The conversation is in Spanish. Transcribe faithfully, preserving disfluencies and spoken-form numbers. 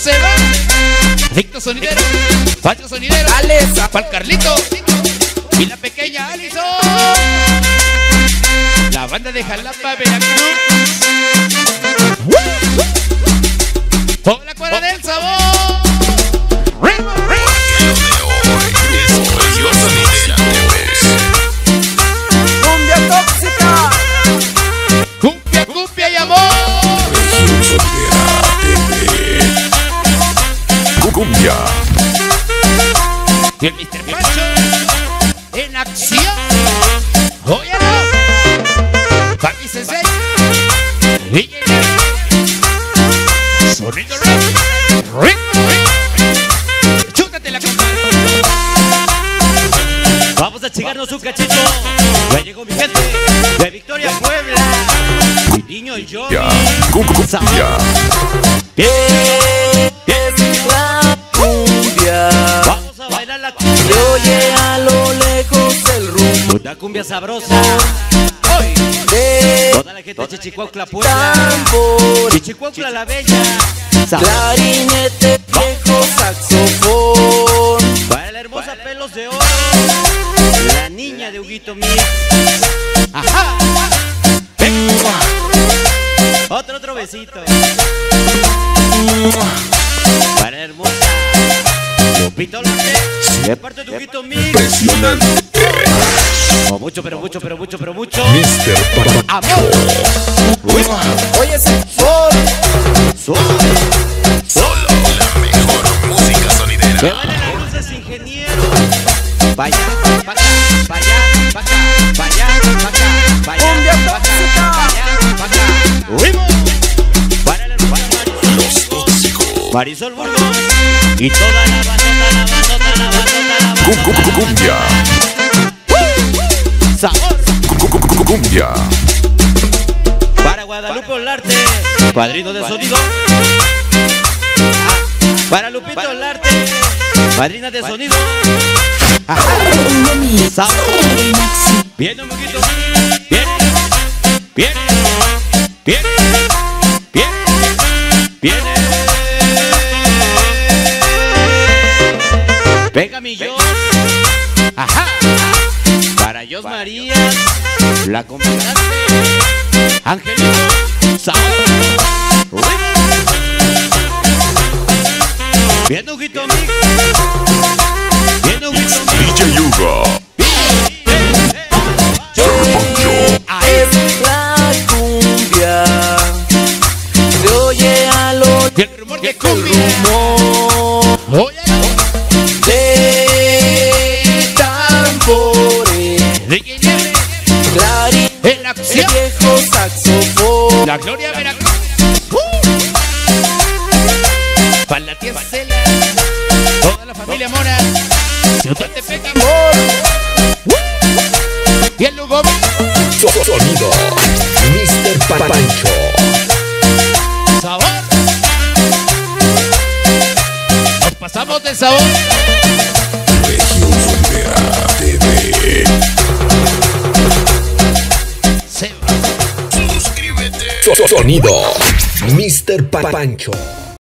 se va. Adicto sonidero, falso sonidero, Alexa, pa'l Carlito y la pequeña Alison. La banda de Jalapa, Veracruz. Por la cuadra del sabor. Lo de hoy es Región Sonidera T V. cumbia tóxica, Cumbia, cumbia y amor. Región Sonidera T V. Cumbia. Y el mister Pancho en acción. Oye, no. Fabi Sensei. D J Sonido Rap. Rick, Rick. Chútate la compa. Vamos a chingarnos un cachito. Ya llegó mi gente de Victoria, Puebla. Mi niño y yo. Ya. Cumbia. Bien, es la cumbia. vamos a bailar la cumbia. Se oye a lo lejos el rumbo Una cumbia sabrosa. Hoy, de toda la gente de Chichicuautla, Puebla. tambor, Chichicuautla la Bella. clarinete, viejo saxofón. Para la hermosa Pelos de Oro. La niña de Huguito Mix. Ajá. Otro, otro besito. Para la hermosa Lupito Larte. De parte de Huguito Mix. Impresionante. Oh, mucho, pero mucho, pero mucho, pero mucho. mister Amor. Oye, ese sol, Solo la mejor música Me sonidera. valen las luces, ingeniero. Vaya, pa' acá, pa' allá, pa' acá, pa' allá, pa' acá, pa' allá, Cumbia pa' acá, tóxica. pa' allá, pa' acá. ¡Ritmo! Para la hermana Los tóxicos. Marisol Burgos y toda la bandota, la bandota, la bandota, la bandota. Cumbia. Sabor. Cumbia. Para Guadalupe Olarte, padrino de sonido. Para Lupito Olarte, madrina de sonido. Sabor. Viene un poquito. Viene. Viene. Viene. Viene. Viene. Venga mi Dios. Ajá. Para Dios María, la compraste. Angelito, sabor. Viene Huguito Mix. Viene Huguito Mix. D J Hugo. es la cumbia. Se oye a lo Y el rumor de lejos el cumbia. rumor Oye, de tambores, D J Nieves clarinete, en acción. viejo saxofón. La Gloria Veracruz. Uh. Para la tía Cela. Toda la familia Mora. Ciudad-Tepec, amor. Uh. Y el Lugo. Sonido. mister Pancho. Sabor. Nos pasamos del sabor. Región Sonidera T V. Se va. Suscríbete. Sonido. mister Pancho.